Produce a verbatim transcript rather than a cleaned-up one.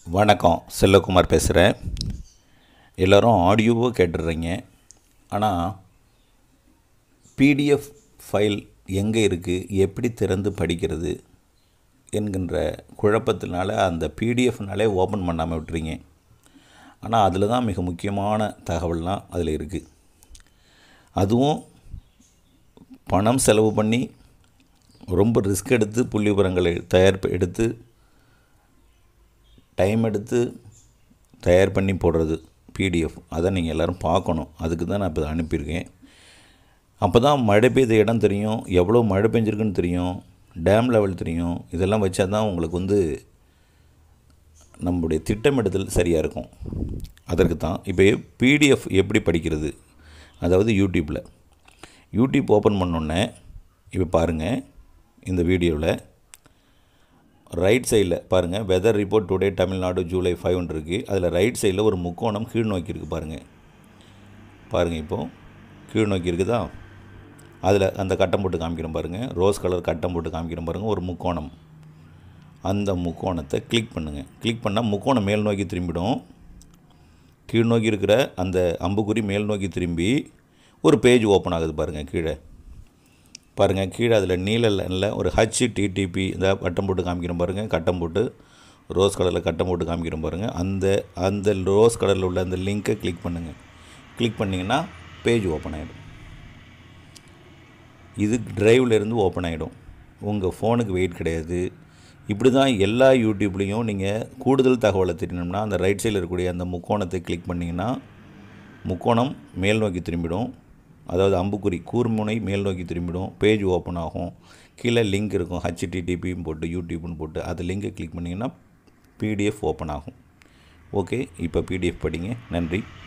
வணக்கம், செல்வகுமார் பேசுகிறேன். எல்லோரும் ஆடியோவோ கேட்டுடுறீங்க. ஆனால் பிடிஎஃப் ஃபைல் எங்கே இருக்குது, எப்படி திறந்து படிக்கிறது என்கின்ற குழப்பத்தினால அந்த பிடிஎஃப்னாலே ஓப்பன் பண்ணாமல் விட்டுறீங்க. ஆனால் அதில் தான் மிக முக்கியமான தகவல்லாம் அதில் இருக்குது. அதுவும் பணம் செலவு பண்ணி ரொம்ப ரிஸ்க் எடுத்து புள்ளி விவரங்களை தயார் எடுத்து டைம் எடுத்து தயார் பண்ணி போடுறது பிடிஎஃப். அதை நீங்கள் எல்லோரும் பார்க்கணும். அதுக்கு தான் நான் இப்போ அனுப்பியிருக்கேன். அப்போ தான் மழை பெய்த இடம் தெரியும், எவ்வளோ மழை பெஞ்சிருக்குன்னு தெரியும், டேம் லெவல் தெரியும். இதெல்லாம் வச்சா தான் உங்களுக்கு வந்து நம்முடைய திட்டமிடுதல் சரியாக இருக்கும். அதற்கு தான் இப்போ பிடிஎஃப் எப்படி படிக்கிறது, அதாவது யூடியூப்பில் யூடியூப் ஓப்பன் பண்ணோன்னே இப்போ பாருங்கள், இந்த வீடியோவில் ரைட் சைடில் பாருங்கள், weather report today Tamil Nadu July ஃபைவ்னு இருக்குது. அதில் ரைட் சைடில் ஒரு முக்கோணம் கீழ் நோக்கி இருக்குது பாருங்கள். பாருங்கள், இப்போது கீழ் நோக்கி இருக்குதா, அதில் அந்த கட்டம் போட்டு காமிக்கிறோம் பாருங்கள், ரோஸ் கலர் கட்டம் போட்டு காமிக்கிறோம் பாருங்கள், ஒரு முக்கோணம். அந்த முக்கோணத்தை கிளிக் பண்ணுங்கள். கிளிக் பண்ணால் முக்கோணம் மேல் நோக்கி திரும்பிடும். கீழ் நோக்கி இருக்கிற அந்த அம்புக்குறி மேல் நோக்கி திரும்பி ஒரு பேஜ் ஓப்பன் ஆகுது பாருங்கள். கீழே பாருங்கள், கீழே அதில் நீல லைனில் ஒரு ஹச் டிடிபி இந்த கட்டம் போட்டு காமிக்கிறோம் பாருங்கள், கட்டம் போட்டு ரோஸ் கலரில் கட்டம் போட்டு காமிக்கிறோம் பாருங்கள். அந்த அந்த ரோஸ் கலரில் உள்ள அந்த லிங்க்கை கிளிக் பண்ணுங்கள். கிளிக் பண்ணிங்கன்னா பேஜ் ஓப்பன் ஆகிடும். இது ட்ரைவ்லேருந்து ஓப்பன் ஆகிடும். உங்கள் ஃபோனுக்கு வெயிட் கிடையாது. இப்படி தான் எல்லா யூடியூப்லேயும் நீங்கள் கூடுதல் தகவலை தெரியணும்னா அந்த ரைட் சைடில் இருக்கக்கூடிய அந்த முக்கோணத்தை கிளிக் பண்ணிங்கன்னா முக்கோணம் மேல் நோக்கி திரும்பிடும். அதாவது அம்புக்குறி கூர்முனை மேல் நோக்கி திரும்பிடும். பேஜ் ஓப்பன் ஆகும். கீழே லிங்க் இருக்கும், ஹச்டிடிபின்னு போட்டு யூடியூப்னு போட்டு அது லிங்கை கிளிக் பண்ணிங்கன்னா பிடிஎஃப் ஓப்பன் ஆகும். ஓகே, இப்போ பிடிஎஃப் படிங்க. நன்றி.